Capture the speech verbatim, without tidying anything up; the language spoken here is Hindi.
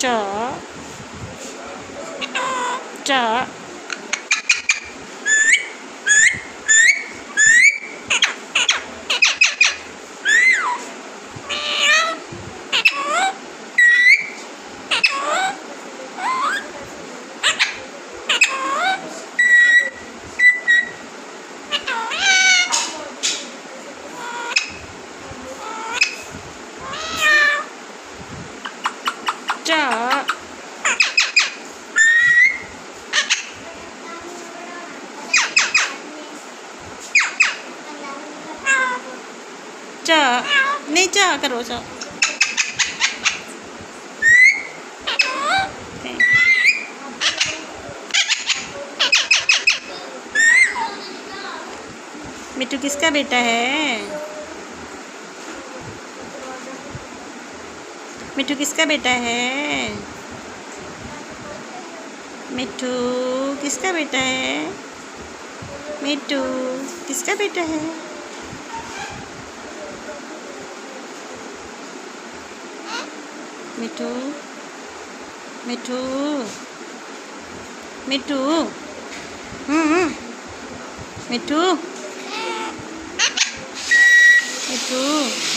च च च च नहीं च करो च मिट्टू किसका बेटा है? मिट्टू किसका बेटा है? मिट्टू किसका बेटा है? मिट्टू किसका बेटा है? मिट्टू मिट्टू मिट्टू हम्म मिट्टू मिट्टू